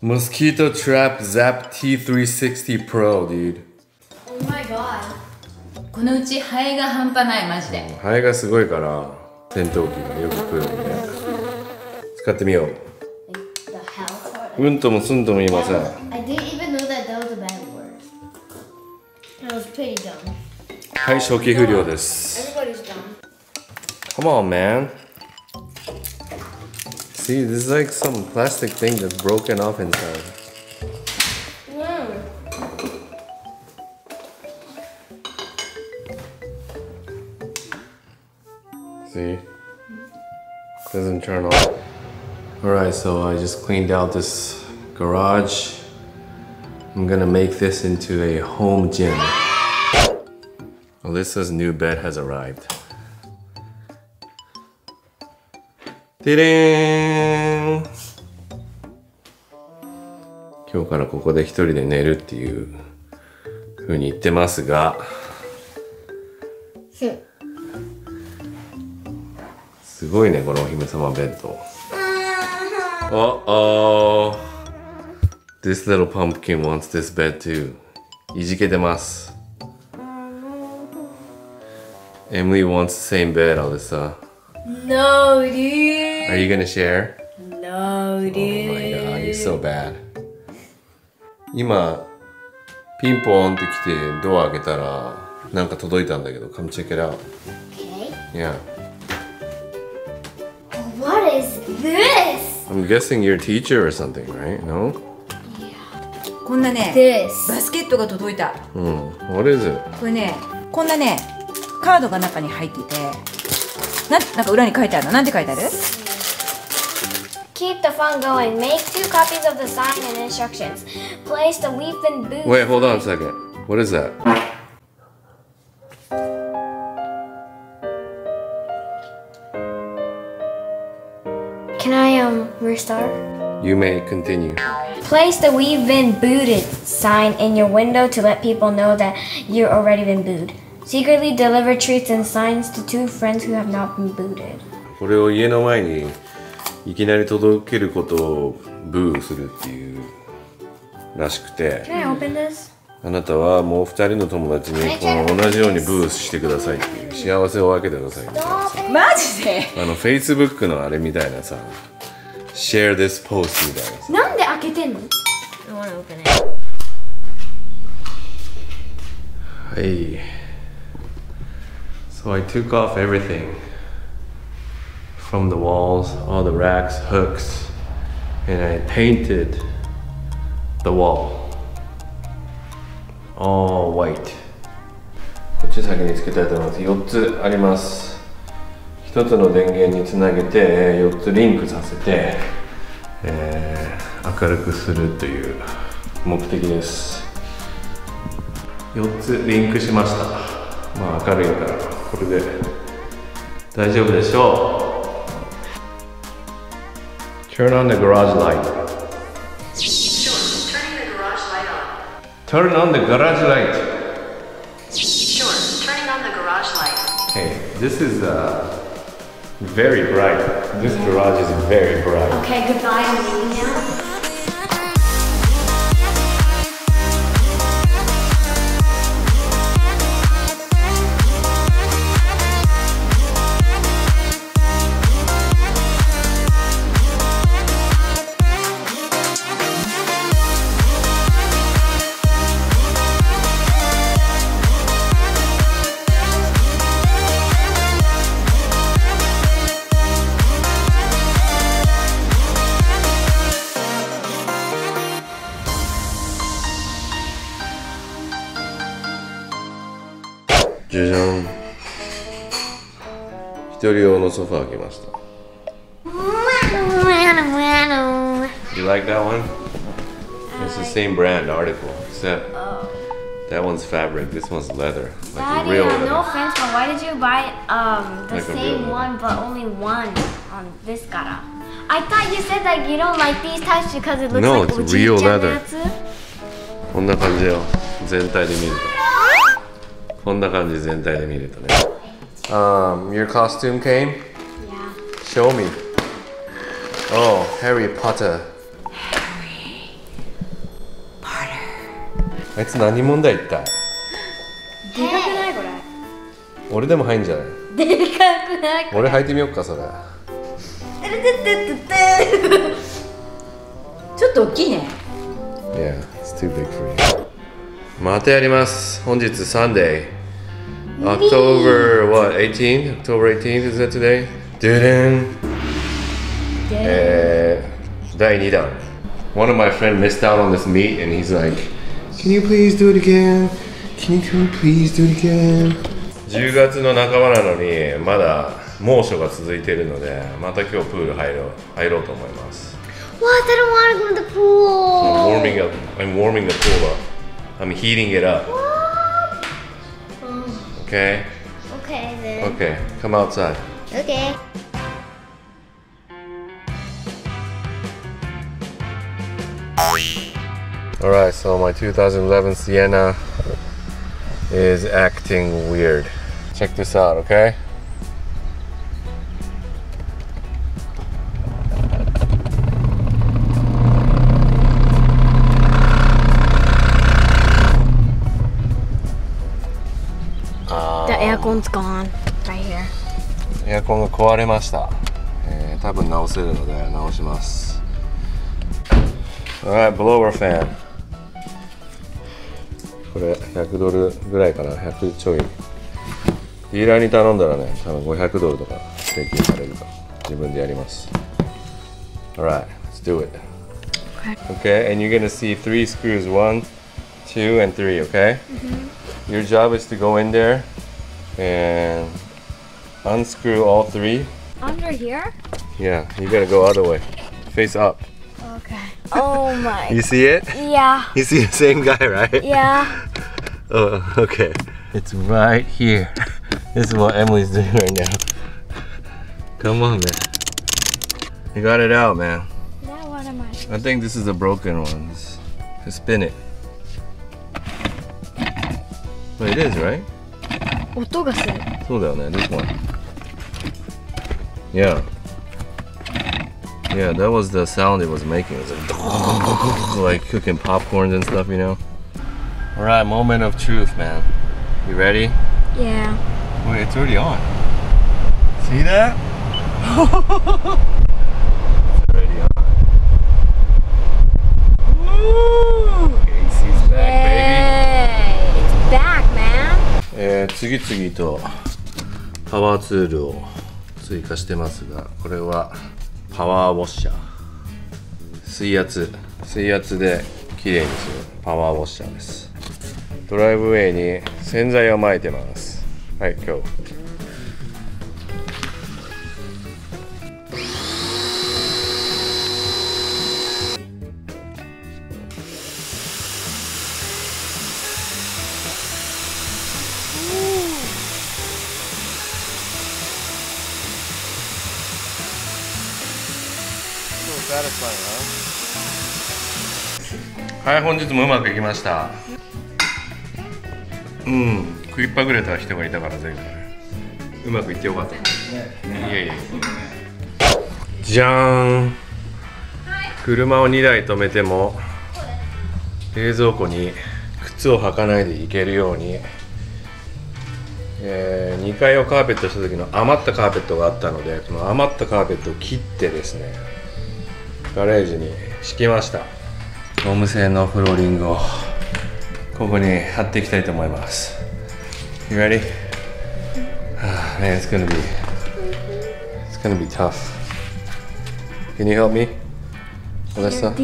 Mosquito Trap Zap T360 Pro, dude. Oh my god. このうちハエが半端ないマジで。 ハエがすごいから戦闘機がよく来るんで使ってみよう。 The hell? うんともすんとも言いません。 I didn't even know that that was a bad word. That was pretty dumb. はい、初期不良です。 Everybody's dumb. Come on, man. See, this is like some plastic thing that's broken off inside. See? Doesn't turn on. Alright, so I just cleaned out this garage. I'm gonna make this into a home gym. Alyssa's new bed has arrived. てれーん。今日からここで一人で寝るっていう風に言ってますが、すごいねこのお姫様ベッド。Oh, this little pumpkin wants this bed too. いじけてます。Emily wants the same bed, Alyssa. No, dude. Are you gonna share? No, dude. Oh my god, you're so bad. 今ピンポンって来てドア開けたらなんか届いたんだけど Come check it out. Okay. Yeah. What is this? I'm guessing you're a teacher or something, right? No? こんなね、 This. バスケットが届いた。 What is it? これね、こんなね、カードが中に入ってて、なんか裏に書いてあるの。なんて書いてある？ Keep the fun going. Make 2 copies of the sign and instructions. Place the weave-in booth. Wait, hold on a second. What is that? Can I restart? You may continue. Place the we've been booted sign in your window to let people know that you've already been booed. Secretly deliver treats and signs to 2 friends who have not been booted. これを家の前にいきなり届けることをブーするっていうらしくて、 Can I open this? あなたはもう2人の友達にこの同じようにブーしてくださいっていう幸せを分けてくださいみたいなさ、 マジで？ Facebook のあれみたいなさ Share this post みたいなさ。 なんで開けてんの? I wanna open it. はい。So I took off everything from the walls, all the racks, hooks, and I painted the wall all white. こっち先につけたいと思います。4つあります。1つの電源につなげて4つリンクさせて、明るくするという目的です。4つリンクしました。まあ明るいからこれで大丈夫でしょう。Turn on the garage light. Sure, turning the garage light on. Turn on the garage light. Sure, turning on the garage light. Hey, this is very bright. This garage is very bright. Okay, goodbye. I'm leaving now. じゃじゃん。一人用のソファー来ました。You like that one? It's the same brand article, except that one's fabric, this one's leather, like Daddy, real no leather. offense, but why did you buy the Like a real same leather. one but only one on this gara? I thought you said that you don't like these types because it looks No, like it's real Uchi-chan leather. のやつ? こんな感じよ。全体で見ると。こんな感じ全体で見るとね。Your costume came? Yeah. Show me. Oh, Harry Potter. あいつ何問題一体。 でかくないこれ。 俺でも入んじゃない？ でかくないこれ。 俺履いてみよっかそれ。 ちょっと大きいね。 Yeah, it's too big for you. またやります。本日 Sunday October what? 18th? October 18th is that today? 第2弾。One of my friends missed out on this meat and he's like, Can you please do it again? Can you please do it again? 10月の半ばなのにまだ猛暑が続いているので、また今日プール入ろうと思います。 What? I don't want to go in the pool. I'm warming the pool up. I'm heating it up. Okay? Okay then. Okay, come outside. Okay. Alright, so my 2011 Sienna is acting weird. Check this out, okay? The aircon's gone right here. エアコンが壊れました。多分直せるので直します。Alright, blower fan. これ100ドルぐらいかな、100ちょい。ディーラーに頼んだらね、多分500ドルとか請求されるから自分でやります。Alright, let's do it. Okay, and you're gonna see 3 screws, 1, 2, and 3, okay? Your job is to go in there and unscrew all 3. Under here? Yeah, you gotta go other way. Face up. Okay. Oh my. You see it? Yeah. You see the same guy, right? Yeah. Oh, okay. It's right here. This is what Emily's doing right now. Come on, man. You got it out, man. Now what am I? I think this is a broken one. Just spin it. Well, it is, right? 音がする。 そうだよね, this one. Yeah. Yeah, that was the sound it was making. It was like cooking popcorns and stuff, you know? Alright, moment of truth, man. You ready? Yeah. Wait, it's already on. See that? It's already on. Woo! AC's back, Yay! It's back, man. 次々とパワーツールを追加してますが、これはパワーウォッシャー。水圧できれいにするパワーウォッシャーです。ドライブウェイに洗剤をまいてます。はい、今日。はい、本日もうまくいきました。食いっぱぐれた人がいたから前回うまくいってよかった。いやいや。じゃーん。車を2台止めても冷蔵庫に靴を履かないで行けるように、2階をカーペットした時の余ったカーペットがあったので、この余ったカーペットを切ってですね、ガレージに敷きました。ゴム製のフローリングをここに貼っていきたいと思います。You ready? Man, it's gonna be tough. Can you help me? おだしさん。はい、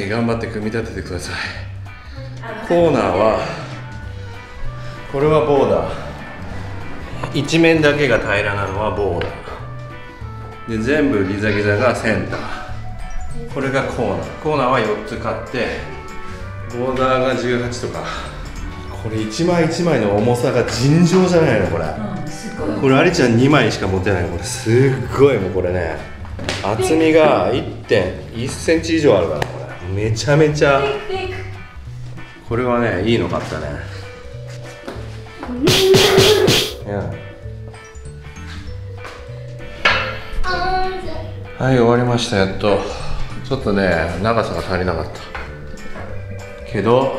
頑張って組み立ててください。コーナーはこれはボーダー。一面だけが平らなのはボーダー。で、全部ギザギザがセンター。これがコーナー。コーナーは4つ買って、ボーダーが18とか。これ1枚1枚の重さが尋常じゃないのこれ。これありちゃん2枚しか持てない。これすっごいもうこれね。厚みが 1.1 センチ以上あるからこれ。めちゃめちゃ。これはね、いいの買ったね。はい、終わりました。やっとちょっとね、長さが足りなかった。 けど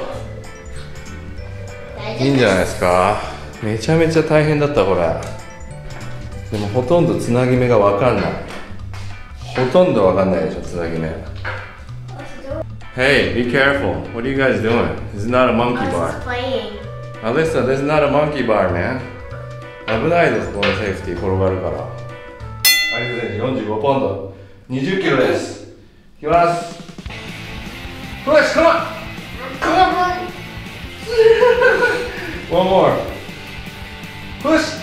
いいんじゃないですか。めちゃめちゃ大変だったこれ。でもほとんどつなぎ目が分かんない。ほとんど分かんないでしょ、つなぎ目。Hey, be careful. What are you guys doing? This is not a monkey bar. Playing. Alyssa, this is not a monkey bar, man. 危ないです、このセーフティー転がるから。アリス選手45ポンド、20キロです。いきます。プッシュ、come on! Come on! One more. Push!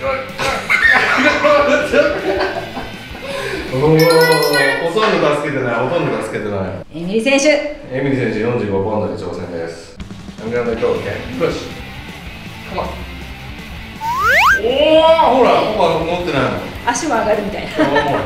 おお、ほとんど助けてない、ほとんど助けてない。 エミリー選手。 エミリー選手45ポンドで挑戦です。I'm gonna let go, okay? Push. Come on. おお、ほら、パパ持ってないの。 足も上がるみたいな。 One more. Come on.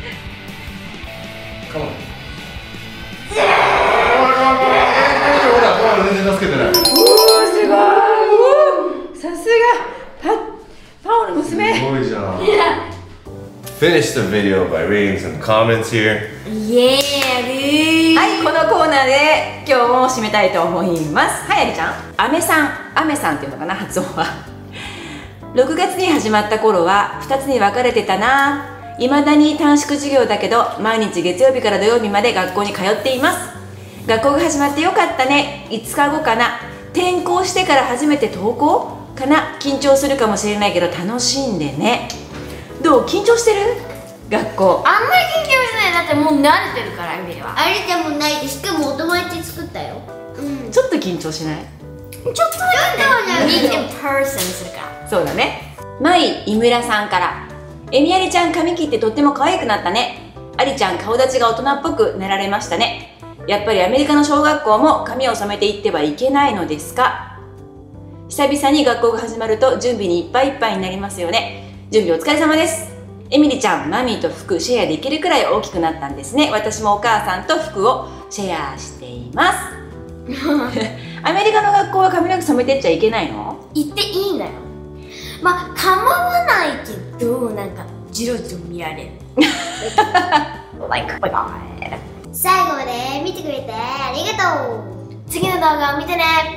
ほら、パパ全然助けてない。 おお、すごい。さすがパオの娘。 すごいじゃん。Finish the video by reading some comments here. Yeah, dude. はい、このコーナーで今日も締めたいと思います。はい、ありちゃん。アメさんっていうのかな、発音は。6月に始まった頃は2つに分かれてたな。未だに短縮授業だけど毎日月曜日から土曜日まで学校に通っています。学校が始まってよかったね。5日後かな。転校してから初めて登校かな。緊張するかもしれないけど楽しんでね。どう？緊張してる？学校。 あんまり緊張しない。だってもう慣れてるから、エミリは。 あれでもないで、しかもお友達作ったよ。 ちょっと緊張しない？ ちょっとだよ。 Meet in person するから。 そうだね。まい井村さんから、エミアリちゃん髪切ってとっても可愛くなったね。アリちゃん顔立ちが大人っぽくなられましたね。やっぱりアメリカの小学校も髪を染めていってはいけないのですか？久々に学校が始まると準備にいっぱいいっぱいになりますよね。準備お疲れ様です。エミリちゃん、マミーと服シェアできるくらい大きくなったんですね。私もお母さんと服をシェアしています。アメリカの学校は髪の毛染めてっちゃいけないの？ 言っていいんだよ。まあ、構わないけど、なんか、ジロジロ見られる。Like, oh my god. 最後まで見てくれてありがとう。 次の動画を見てね。バイバイ。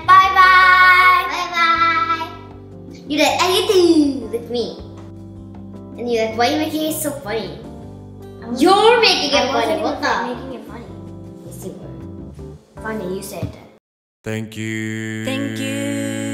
バイバイ。You're like, ありがとう with me. And you're like, why are you making it so funny? You're making it funny. What the? Making it funny. It's super funny. You said that. Thank you. Thank you.